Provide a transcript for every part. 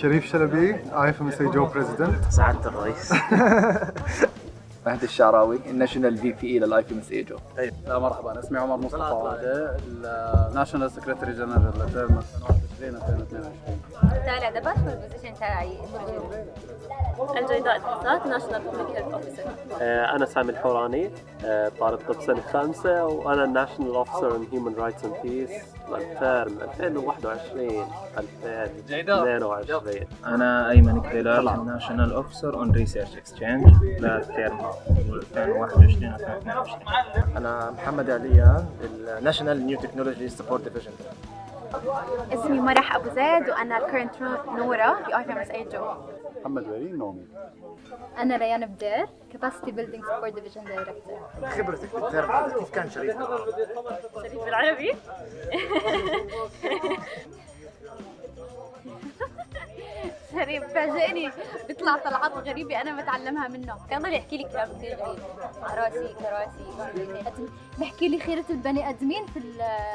شريف شلبي IFMSAJO بريزيدنت. سعادة الرئيس. مهدي الشعراوي الناشونال VP للاي في ام اس اي جو. لا مرحبا، انا اسمي عمر مصطفى عوده، الناشونال سكرتري جنرال لتيرم 2021-2022. تالي دبش والبوزيشن تاعي الجيداء الحسات ناشونال بابليك هيلث اوفيسر. أنا سامي الحوراني، طالب طب سنة 5 وأنا الناشونال اوفيسر ان هيومن رايتس اند بيس للتيرم 2021-2022. أنا أيمن كبيلات الناشونال اوفيسر اون ريسيرش اكسشينج للتيرم 2021-2022. أنا محمد عليان الناشونال نيو تكنولوجي سبورت ديفيجن. اسمي مرح ابو زيد وانا الكرنت نورا في IFMSAJO. محمد ولي نومي. انا ريان بدير كاباسيتي بيلدينج سبورت ديفيجن دايركتور. خبرتك بالتيرم هذا كيف كان شريف؟ شريف بالعربي؟ شريف فاجئني، بيطلع طلعات غريبة أنا بتعلمها منه. كان ضل يحكي لي كلام كثير غريب، كراسي بحكي لي خيرة البني آدمين في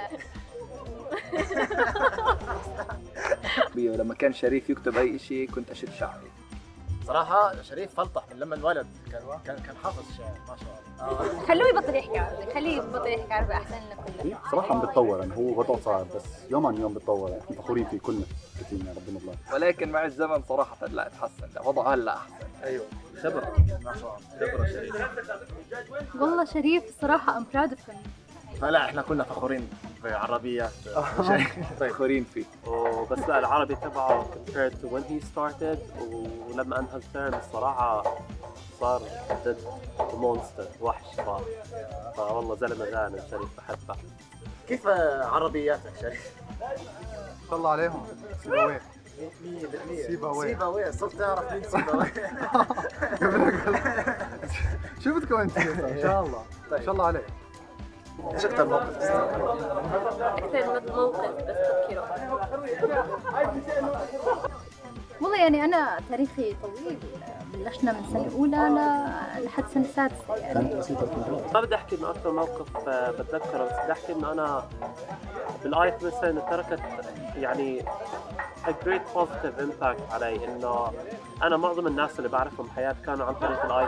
لما كان شريف يكتب اي شيء كنت اشد شعري. صراحة شريف فلطح من لما انولد، كان حافظ شعر ما شاء الله. خلوه يبطل يحكي عربي، خليه يبطل يحكي عربي أحسن لنا كلنا. صراحة عم بتطور، يعني هو وضعه صعب بس يوم عن يوم بتطور، احنا فخورين فيه كلنا كتير ربنا الله. ولكن مع الزمن صراحة لا تحسن، لا وضعه هلا احسن. ايوه خبرة ما شاء الله. خبرة شريف. والله شريف الصراحة I'm proud of him. فلا احنا كنا فخورين بعربيات فخورين فيه. وبس لا العربي تبعه compared to when he started ولما انهى التيرم الصراحة صار جد مونستر، وحش صار. فوالله زلمة غانم شريف بحبه. كيف عربياتك شريف؟ ما شاء الله عليهم. سيباويه صرت تعرف مين سيباويه. شو بدكم انت؟ ان شاء الله ما شاء الله عليك. ايش اكثر موقف تستذكره؟ أكثر موقف بستذكره والله يعني أنا تاريخي طويل، بلشنا من سنة أولى لحد سنة سادسة يعني. ما بدي أحكي إنه أكثر موقف بتذكره، بس بدي أحكي إنه أنا بالآي مثلا تركت يعني a great positive impact علي. إنه أنا معظم الناس اللي بعرفهم بحياتي كانوا عن طريق الآي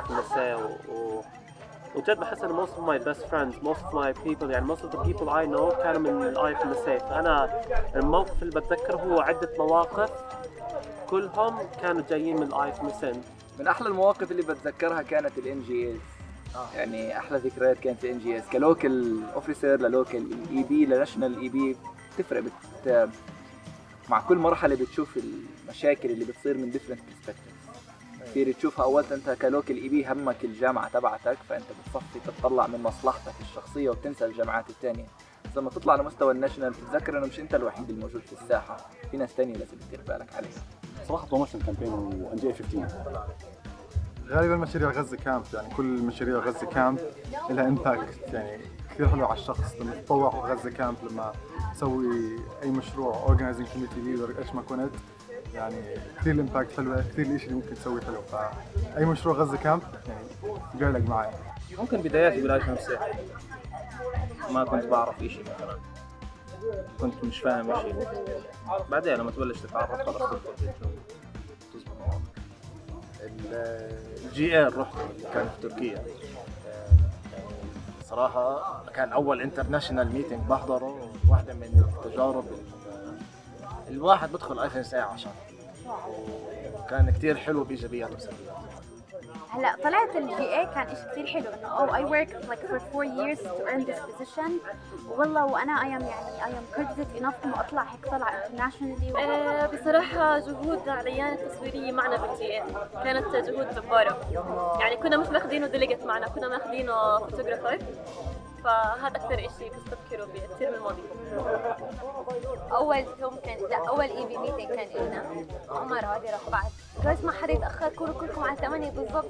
وجد بحس إن most of my best friends, most of my people يعني most of the people I know كانوا من الآي فأنا الموقف اللي بتذكره هو عدة مواقف كلهم كانوا جايين من الآي من احلى المواقف اللي بتذكرها كانت الان جي اس. يعني احلى ذكريات كانت في الان جي اس كلوكال اوفيسر للوكال اي بي لناشونال اي بي. بتفرق مع كل مرحله بتشوف المشاكل اللي بتصير من ديفرنت برسبكتيف. كثير تشوفها اول انت كلوكال اي بي همك الجامعه تبعتك، فانت بتصفي تطلع من مصلحتك الشخصيه وبتنسى الجامعات الثانيه. بس لما تطلع لمستوى الناشونال بتتذكر انه مش انت الوحيد الموجود في الساحه، في ناس ثانيه لازم تدير بالك عليها. صراحة بروموشن كامبين و NGA 15 غالبا مشاريع غزة كامب، يعني كل مشاريع غزة كامب لها امباكت يعني كثير حلو على الشخص. لما تتطوع في غزة كامب، لما تسوي اي مشروع اورجنايزنج كوميتي ليدر ايش ما كنت، يعني كثير الامباكت حلوه، كثير الشيء اللي ممكن تسويه حلو. فاي مشروع غزة كامب يعني بيعلق معي. ممكن بداياتي بالIFMSA ما كنت بعرف شيء مثلا، كنت مش فاهم شيء. بعدين لما تبلش تتعرف خلص تزبط معك. GA رحت كان في تركيا. صراحة كان أول انترناشونال ميتنج بحضره، واحدة من التجارب الواحد بدخل IFMSA عشان، وكان كتير حلو بإيجابيات وسلبيات. هلا طلعت الGA كان شيء كثير حلو انه I worked like for 4 years to earn this position. والله وانا I am credited enough انه اطلع هيك طلعه internationally. بصراحة جهود عليان التصويرية معنا بالGA كانت جهود جبارة. يعني كنا مش ماخذينه ديليجيت معنا، كنا ماخذينه فوتوغرافر. فهذا أكثر شيء بستذكره بالترم الماضي. أول يوم كان أول EB ميتنج كان لنا عمر هذه راح بعد جايز ما حدا يتأخر، كلكم على 8 بالضبط.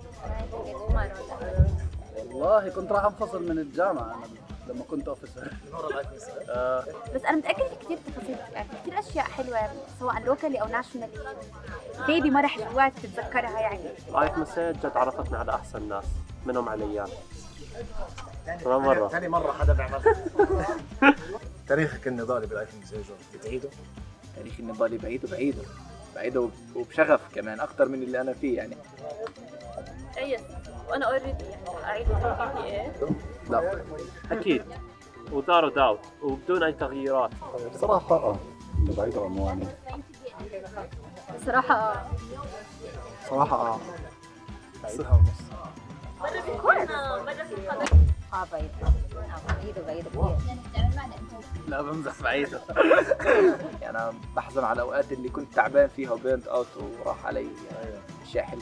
والله كنت راح انفصل من الجامعة أنا لما كنت اوفيسر. بس أنا متأكد في كثير تفاصيل، يعني كثير أشياء حلوة سواء لوكالي أو ناشونالي بيبي مرح جوات بتتذكرها. يعني IFMSA جد عرفتنا على أحسن ناس، منهم عليان. ثاني مرة حدا بيعمل. تاريخك النضالي بالIFMSA بتعيده؟ تاريخ النضالي بعيده بعيدة وبشغف كمان أكتر من اللي أنا فيه يعني. يس، وانا اوريدي يعني اعيد PPA. لا اكيد ودار داوت وبدون اي تغييرات. بصراحة بعيد عن عنواني. بصراحة صراحة بعيدها ونص. بعيدة لا بمزح بعيدة. يعني أنا بحزن على الأوقات اللي كنت تعبان فيها وبيرنت أوت وراح علي أشياء حلوة.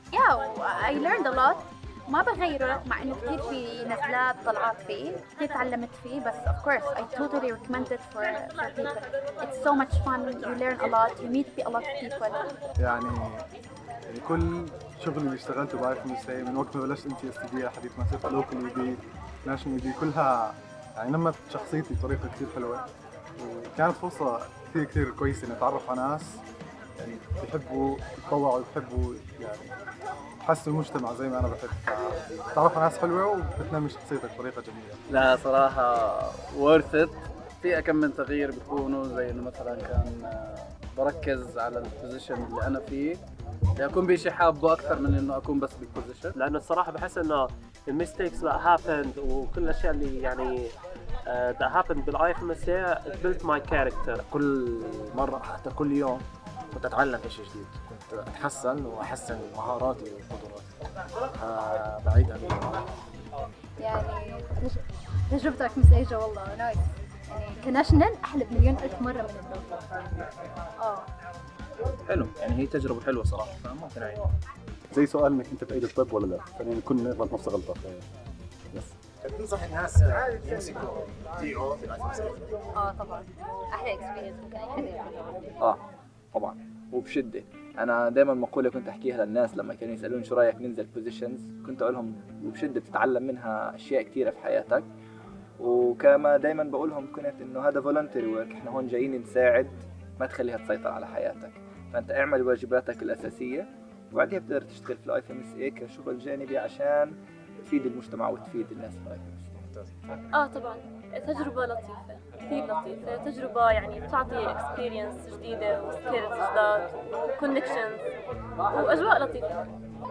I learned a lot. ما بغيره لك مع انه كثير في نزلات طلعات فيه، كثير تعلمت فيه، بس of course I totally recommend it for people. It's so much fun. You learn a lot. You meet a lot of people. يعني كل شغل اللي اشتغلته باي اف ام اس اي من وقت ما بلشت انتي اس تي دي لحديث ما صرت لوكال اي بي ناشونال اي بي كلها يعني نمت شخصيتي بطريقه كثير حلوه، وكانت فرصه كثير كويسه اني اتعرف على ناس يعني بيحبوا يتطوعوا ويحبوا يعني يحسنوا المجتمع زي ما انا بحب. تعرف على ناس حلوه وبتنمي شخصيتك بطريقه جميله. لا صراحة worth it. في كم من تغيير بيكونوا زي انه مثلا كان بركز على البوزيشن اللي انا فيه لأكون بشيء حابه اكثر من انه اكون بس بالبوزيشن. لانه الصراحه بحس انه الميستيكس that happened وكل الاشياء اللي يعني that happened بالاي اف ام اس اي built my character. كل مرة حتى كل يوم كنت أتعلم شيء جديد، كنت أتحسن وأحسن مهاراتي وقدراتي. بعيدها منه. يعني تجربتك مزعجة والله. نايس. يعني كناشنال أحلى بمليون ألف مرة من اللوكال. حلو، يعني هي تجربة حلوة صراحة، فممكن أعيدها. زي سؤال انك انت بأيد الطب ولا لا؟ خلينا نكون نغلط نفس غلطة. بس تنصح الناس يمسكوا تي او في طبعا أحلى اكسبيرينس ممكن أي حد يعملها. طبعا وبشدة. أنا دائما مقولة كنت أحكيها للناس لما كانوا يسألوني شو رأيك ننزل بوزيشنز، كنت أقول لهم وبشدة تتعلم منها أشياء كثيرة في حياتك. وكما دائما بقول لهم كنت إنه هذا فولنتري ورك، إحنا هون جايين نساعد، ما تخليها تسيطر على حياتك. فأنت اعمل واجباتك الأساسية وبعدين بتقدر تشتغل في الاي اف ام اس اي كشغل جانبي عشان تفيد المجتمع وتفيد الناس في الاي اف ام اس اي. طبعا تجربة لطيفة، كثير لطيفة، تجربة يعني بتعطي اكسبيرينس جديدة وسكيلز جداد وكونكشنز واجواء لطيفة.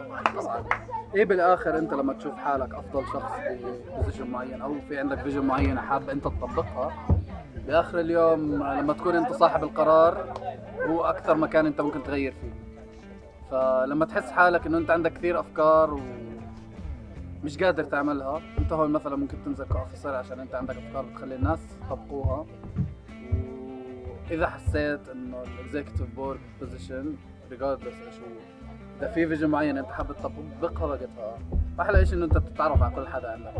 ايه بالاخر انت لما تشوف حالك افضل شخص ببوزيشن معين او في عندك فيجن معينه حابب انت تطبقها، باخر اليوم لما تكون انت صاحب القرار هو اكثر مكان انت ممكن تغير فيه. فلما تحس حالك انه انت عندك كثير افكار ومش قادر تعملها، انت هون مثلا ممكن تنزل كأوفيسر عشان انت عندك افكار بتخلي الناس يطبقوها. واذا حسيت انه الاكزيكتيف بورد بوزيشن ريجاردلس ايش هو، اذا في فيجن معين انت حابب تطبقها وقتها، احلى شيء انه انت بتتعرف على كل حدا عندك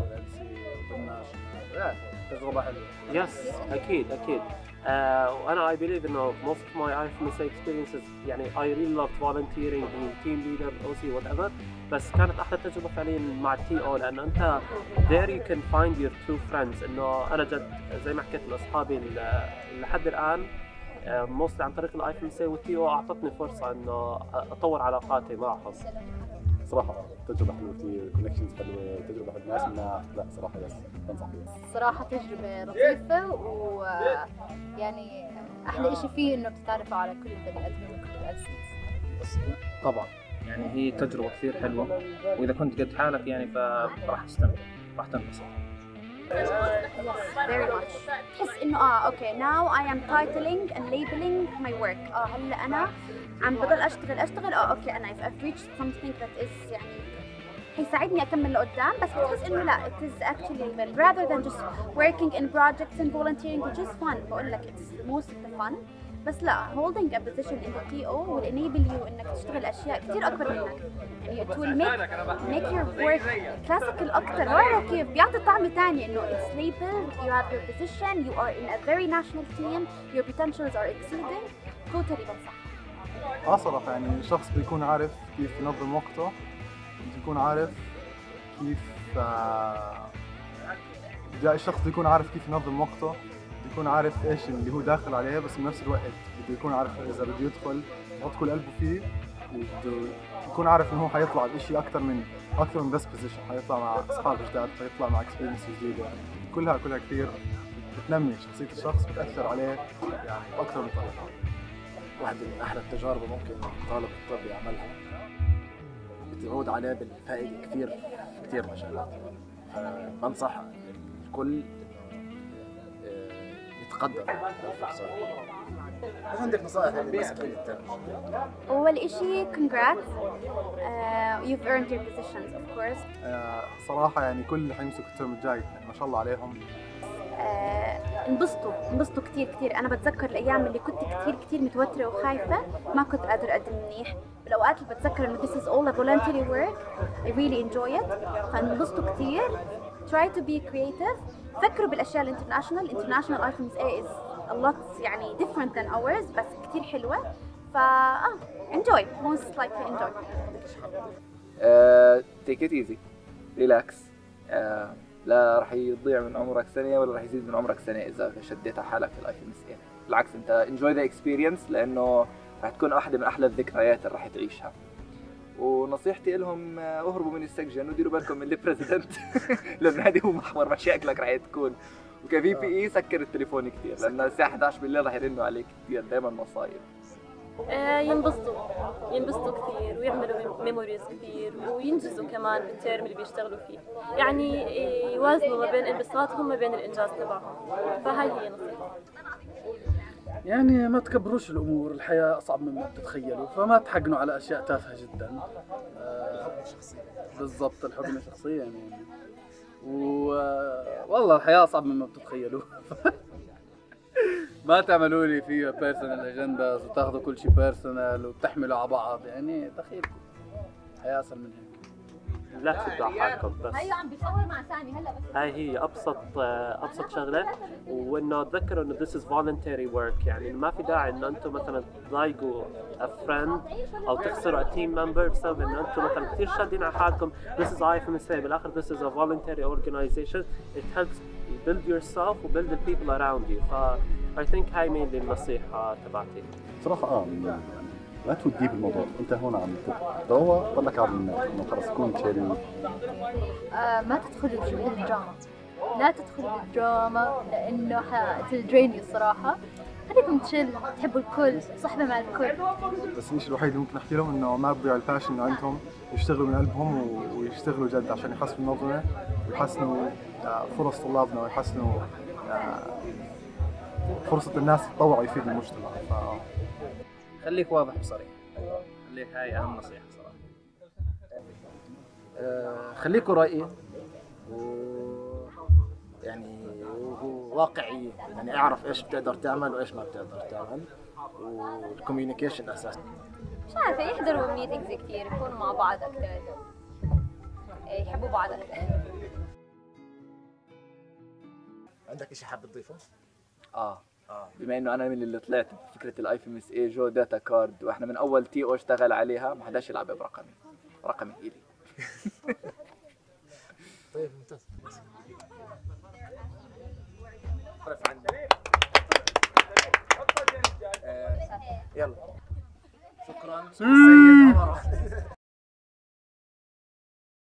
يعني تجربه حلوه. يس اكيد وانا I believe انه most of my IFMSA experiences يعني I really loved volunteering, being team leader, OC, whatever. بس كانت احلى تجربه فعليا مع التي او، لانه انت there you can find your true friends. انه انا جد زي ما حكيت لاصحابي لحد الان mostly عن طريق الاي اف ام سي والتي او اعطتني فرصه انه اطور علاقاتي معهم. صراحة تجربة حلوة كثير، كونكشنز حلوة، تجربة حلوة ناس منها. لا صراحة يس بنصح فيها. صراحة تجربة لطيفة، ويعني أحلى إشي فيه إنه بتتعرفوا على كل البني آدمين وكل الألسنس. طبعا يعني هي تجربة كثير حلوة، وإذا كنت قد حالك يعني فراح تستمتع، راح تنبسط. Very much. تحس إنه okay now I am titling and labeling my work. هلا أنا عم بضل أشتغل okay أنا if I've reached something that is يعني حيساعدني أكمل لقدام. بس بتحس إنه لا it is actually well rather than just working in projects and volunteering which is fun. بقول لك it's most of the fun. بس لا holding a position in the TO will enable you إنك تشتغل أشياء كتير أكبر منك. يعني it will make your work classical أكتر. هو كيف بيعطي طعم تاني إنه it's labeled, you have your position, you are in a very national team, your potentials are exceeding. totally بنصح. صراحة يعني الشخص بيكون عارف كيف ينظم وقته، بيكون عارف كيف الشخص بيكون عارف كيف ينظم وقته، بيكون عارف ايش اللي هو داخل عليه، بس بنفس الوقت بده يكون عارف اذا بده يدخل يحط كل قلبه فيه، وبده يكون عارف انه هو حيطلع بشيء اكثر من بس بوزيشن، حيطلع مع اصحاب جداد، حيطلع مع اكسبيرينس جديده. كلها كثير بتنمي شخصيه الشخص، بتاثر عليه يعني اكثر من طريقه. واحدة من أحلى التجارب ممكن طالب الطب يعملها، بتعود عليه بالفائدة كثير كثير مجالات. فبنصح الكل يتقدم للفرصة. بس عندك نصائح للمساكين التانيين؟ أول إشي congrats. You've earned your positions of course. صراحة يعني كل اللي حيمسكوا الترم الجاي يعني ما شاء الله عليهم. انبسطوا كتير. أنا بتذكر الأيام اللي كنت كتير متوترة وخايفة، ما كنت قادر أقدم منيح. بالأوقات اللي بتذكر إنه this is all a voluntary work I really enjoy it. فانبسطوا كتير. Try to be creative. فكروا بالأشياء الانترناشونال. International IFMSA is a lot يعني different than ours بس كتير حلوة. enjoy. Most likely enjoy. take it easy. relax. لا راح يضيع من عمرك سنة ولا راح يزيد من عمرك سنة إذا شديت على حالك في الآي في ام اس اي. بالعكس أنت enjoy the experience لأنه راح تكون واحدة من أحلى الذكريات اللي راح تعيشها. ونصيحتي لهم اهربوا من السجن وديروا بالكم من البريزيدنت لأنه هذه هو محور مشاكلك راح تكون. وكفي بي اي سكر التليفون كثير لأن الساعة 11 بالليل راح يرنوا عليك كثير، دائما مصايب. ينبسطوا كثير ويعملوا ميموريز كثير وينجزوا كمان بالترم اللي بيشتغلوا فيه، يعني يوازنوا ما بين انبساطهم وما بين الانجاز تبعهم. فهاي هي نصيحتي. يعني ما تكبروش الامور، الحياه اصعب مما بتتخيلوا، فما تحقنوا على اشياء تافهه جدا. بالضبط، الحقنه شخصيا يعني. والله الحياه اصعب مما بتتخيلوا. ما تعملوا لي فيها بيرسونال اجنداز وتاخذوا كل شيء بيرسونال وبتحملوا على بعض، يعني دخيلكم. الحياه اسهل من هيك. لا تشدوا حالكم بس. هيو عم بيصور مع سامي هلا بس. هاي هي ابسط شغله، وانه تذكروا انه this is voluntary work، يعني ما في داعي انه انتم مثلا تضايقوا a friend او تخسروا a team member بسبب انه انتم مثلا كثير شادين على حالكم. This is IFMSA بالاخر this is a voluntary organization. It helps you build yourself و build the people around you. I think هاي mainly النصيحه تبعتي. صراحة لا توديه بالموضوع، انت هون عم تدور ضلك عم انه خلص تكون تشيل. ما تدخلوا بالدراما، لا تدخلوا بالدراما لانه حتدريني الصراحة. خليكم تشيل، تحبوا الكل، صحبة مع الكل. بس الشيء الوحيد اللي ممكن احكي لهم انه ما تضيعوا الباشن اللي عندهم، يشتغلوا من قلبهم ويشتغلوا جد عشان يحسنوا المنظمة ويحسنوا فرص طلابنا ويحسنوا فرصة الناس تتطوع ويفيدوا المجتمع. خليك واضح وصريح. خليك، هاي اهم نصيحه صراحه. خليكوا رايقين يعني واقعيين، يعني اعرف ايش بتقدر تعمل وايش ما بتقدر تعمل، والكوميونيكيشن اساسي. مش عارفة، يحضروا ميتينجز كثير، يكونوا مع بعض أكثر، يحبوا بعض أكثر. عندك شيء حابب تضيفه؟ بما انه انا من اللي طلعت بفكره الاي في ام اس اي جو داتا كارد، واحنا من اول تي او اشتغل عليها، ما حداش يلعب برقمي الي. طيب ممتاز. يلا شكرا.